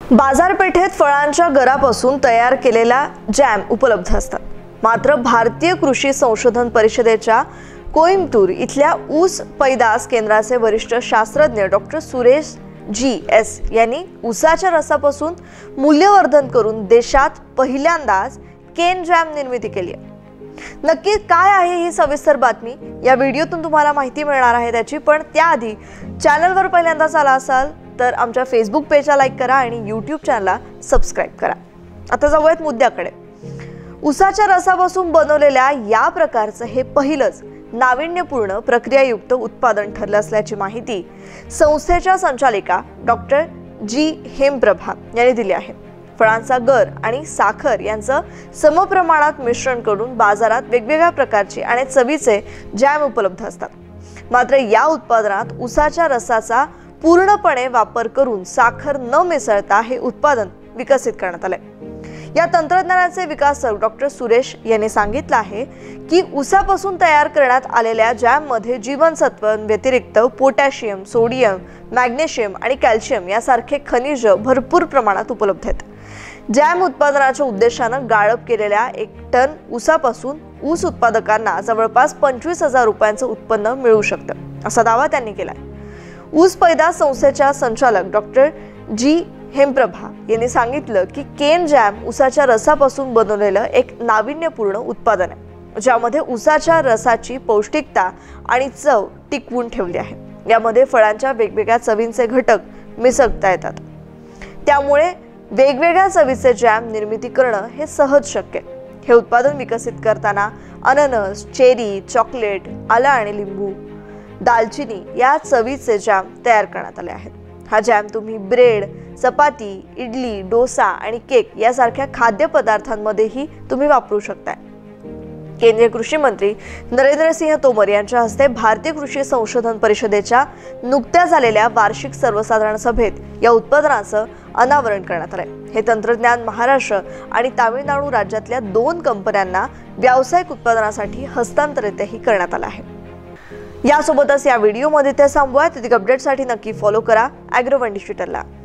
बाजारपेठेत फळांच्या गरापासून तयार केलेला जॅम उपलब्ध असतात। मात्र भारतीय कृषी संशोधन परिषदेच्या कोइंबतूर इथल्या ऊस पैदास केंद्राचे वरिष्ठ शास्त्रज्ञ डॉक्टर सुरेश जी.एस. यांनी ऊसाच्या रसापासून मूल्यवर्धन करून देशात पहिल्यांदाच केन जॅम निर्मिती केली आहे। नक्की काय आहे ही सविस्तर बातमी या व्हिडिओतून तुम्हाला माहिती मिळणार आहे त्याची, पण त्याआधी चॅनलवर पहिल्यांदाच आला असाल तर आमच्या फेसबुक पेजला लाईक करा आणि यूट्यूब चॅनलला सबस्क्राइब करा। आता जाऊयात मुद्द्याकडे। ऊसाच्या रसापासून बनवलेल्या या प्रकारचं हे पहिलंच नाविन्यपूर्ण प्रक्रियायुक्त उत्पादन ठरलं असल्याची माहिती संस्थेच्या संचालिका डॉक्टर जी हेमप्रभा यांनी दिली आहे। फळांचा गर आणि साखर यांचं समप्रमाणात मिश्रण करून बाजारात वेगवेगळ्या प्रकारचे आणि चवीचे जॅम उपलब्ध असतात। मात्र या उत्पादनात ऊसाच्या रसाचा पूर्णपणे वापर करून साखर न मिसळता हे उत्पादन विकसित करण्यात आले। या तंत्रज्ञानाचे विकासक डॉक्टर सुरेश यांनी सांगितलं आहे की ऊसापासून तयार करण्यात आलेल्या जॅम मध्ये जीवनसत्वांव्यतिरिक्त पोटॅशियम, सोडियम, मॅग्नेशियम आणि कॅल्शियम यासारखे खनिज भरपूर प्रमाणात उपलब्ध आहेत। जॅम उत्पादनाच्या उद्देशानं गाळप केलेल्या 1 टन ऊसापासून ऊस उत्पादकांना जवळपास 25,000 रुपयांचं उत्पन्न मिळू शकतं असा दावा त्यांनी केलाय। ऊस पैदास संस्थेच्या संचालक डॉक्टर जी हेमप्रभा यांनी सांगितलं की केन जॅम ऊसाच्या रसापासून बनवलेलं एक नाविन्यपूर्ण उत्पादन आहे, ज्यामध्ये ऊसाच्या रसाची पौष्टिकता आणि चव टिकवून ठेवली आहे। यामध्ये फळांच्या वेगवेगळ्या चवींचे घटक मिसळता येतात, त्यामुळे वेगवेगळ्या चवीचे जॅम निर्मिती करणं हे सहज शक्य आहे। हे उत्पादन विकसित करताना अननस, चेरी, चॉकलेट, आलं आणि लिंबू, दालचिनी या चवीचे जॅम तयार करण्यात आले आहेत। हा जॅम तुम्ही ब्रेड, चपाती, इडली, डोसा आणि केक यासारख्या खाद्यपदार्थांमध्येही तुम्ही वापरू शकता। केंद्रीय कृषी मंत्री नरेंद्र सिंह तोमर यांच्या हस्ते भारतीय कृषी संशोधन परिषदेच्या नुकत्याच झालेल्या वार्षिक सर्वसाधारण सभेत या उत्पादनाचं अनावरण करण्यात आले। हे तंत्रज्ञान महाराष्ट्र आणि तामिळनाडू राज्यातल्या 2 कंपन्यांना व्यावसायिक उत्पादनासाठी हस्तांतरितही करण्यात आलं आहे। यासोबतच या व्हिडिओमध्ये ते थांबूयात। अधिक अपडेटसाठी नक्की फॉलो करा ॲग्रोवन डिजिटलला।